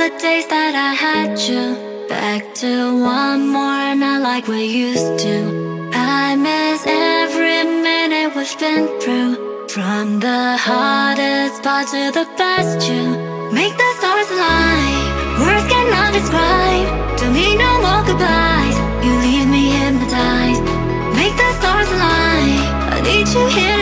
the days that I had you. Back to one more night like we used to. I miss every minute we've been through. From the hardest part to the best you. Make the stars align. Words cannot describe. Don't need no more goodbyes. You leave me hypnotized. Make the stars align. I need you here